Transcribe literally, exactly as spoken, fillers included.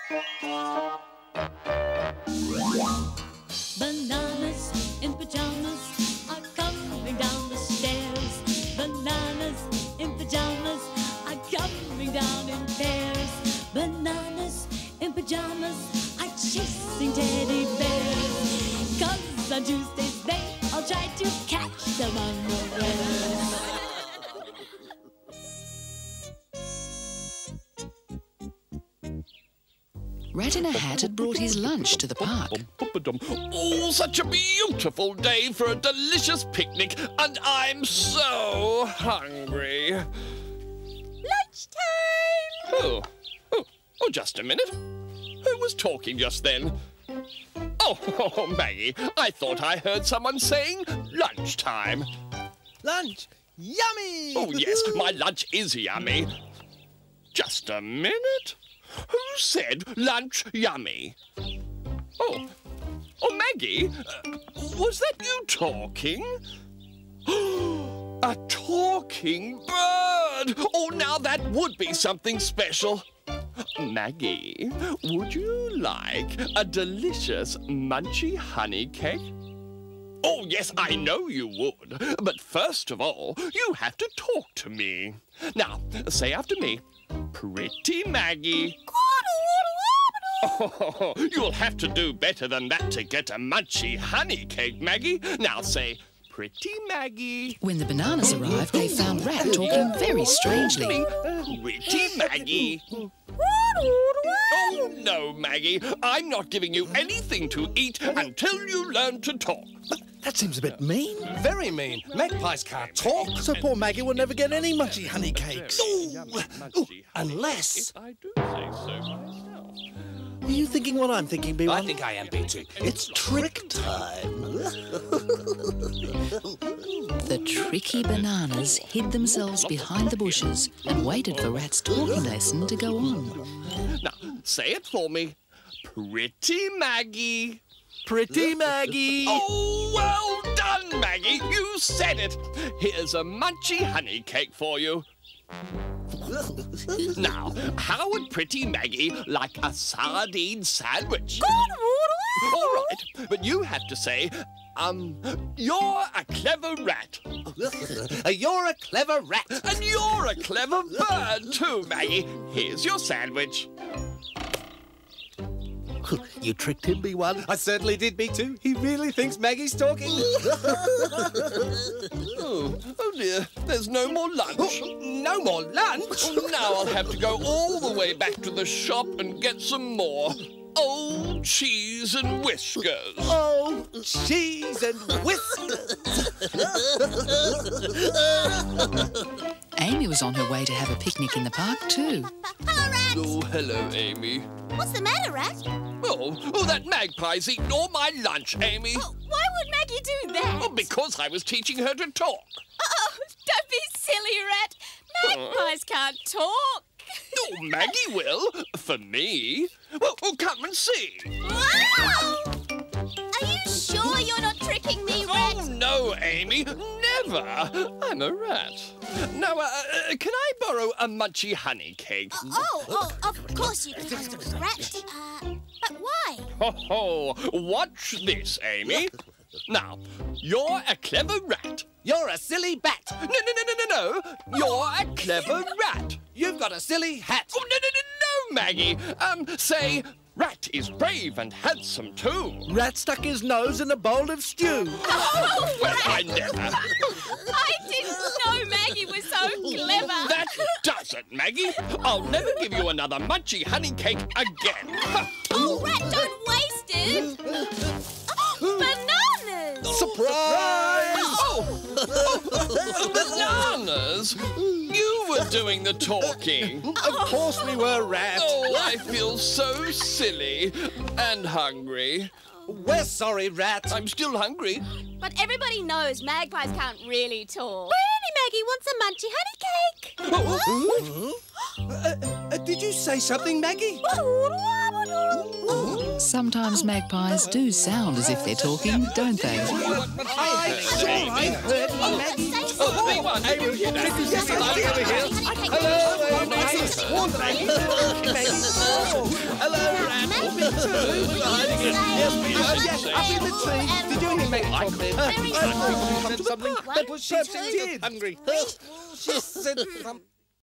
Bananas in pajamas are coming down the stairs. Bananas in pajamas are coming down in pairs. Bananas in pajamas are chasing teddy bears. 'Cause on Tuesdays they all try to catch them unawares. Rat in a Hat had brought his lunch to the park. Oh, such a beautiful day for a delicious picnic, and I'm so hungry. Lunchtime! Oh, oh, oh, just a minute. Who was talking just then? Oh, oh, Maggie, I thought I heard someone saying lunchtime. Lunch! Yummy! Oh, yes, my lunch is yummy. Just a minute. Who said lunch yummy? Oh, oh, Maggie, uh, was that you talking? A talking bird! Oh, now that would be something special. Maggie, would you like a delicious munchy honey cake? Oh, yes, I know you would. But first of all, you have to talk to me. Now, say after me. Pretty Maggie. Oh, you'll have to do better than that to get a munchy honey cake, Maggie. Now say, Pretty Maggie. When the bananas arrived, they found Rat talking very strangely. Pretty Maggie. Oh, no, Maggie. I'm not giving you anything to eat until you learn to talk. That seems a bit mean. Very mean. Magpies can't talk. So poor Maggie will never get any munchy honey cakes. Ooh, ooh, unless... If I do say so myself. Are you thinking what I'm thinking, B one? I think I am, B two. It's trick time. The tricky bananas hid themselves behind the bushes and waited for Rat's talking lesson to go on. Now, say it for me. Pretty Maggie. Pretty Maggie. Oh, well done, Maggie. You said it. Here's a munchy honey cake for you. Now, how would Pretty Maggie like a sardine sandwich? All right, but you have to say, um, you're a clever rat. You're a clever rat. And you're a clever bird too, Maggie. Here's your sandwich. You tricked him, B one. I certainly did, B two. He really thinks Maggie's talking. Oh, oh dear, there's no more lunch. No more lunch? Oh, now I'll have to go all the way back to the shop and get some more. Old cheese and whiskers. Oh, cheese and whiskers. Amy was on her way to have a picnic in the park too. Hello, Rat! Oh, hello, Amy. What's the matter, Rat? Oh, oh, that magpie's eaten all my lunch, Amy. Oh, why would Maggie do that? Oh, because I was teaching her to talk. Oh, don't be silly, Rat. Magpies can't talk. Oh, Maggie will, for me. Well, well, come and see. Wow! Are you sure you're not tricking me, Rat? Oh, no, Amy, never. I'm a rat. Now, uh, uh, can I borrow a munchy honey cake? Uh, oh, oh, of course you can, Rat. Uh, but why? Ho, ho. Watch this, Amy. Now, you're a clever rat. You're a silly bat. No, no, no, no, no, no. You're a clever rat. You've got a silly hat. Oh, no, no, no, no, Maggie. Um, say, Rat is brave and handsome too. Rat stuck his nose in a bowl of stew. Oh, Well, I never. I didn't know Maggie was so clever. That does it, Maggie. I'll never give you another munchy honey cake again. Oh, Rat, don't waste it. Oh, bananas. Surprise! Oh, oh, bananas! You were doing the talking. Of course we were, Rat. Oh, I feel so silly and hungry. We're sorry, Rat. I'm still hungry. But everybody knows magpies can't really talk. Granny Maggie wants a munchy honey cake. Uh, uh, did you say something, Maggie? Sometimes magpies do sound as if they're talking, don't they? I sure I heard Maggie. Oh, big one. Hey, we'll hear that. Yes, over here. Hello, Maggie. Maggie. Hello. Yes, we I were. want Yes, to up in the play tree. and Did you hear Maggie I talk then? Very I cool. thought you said something One, that was two, she did. Hungry. She said something.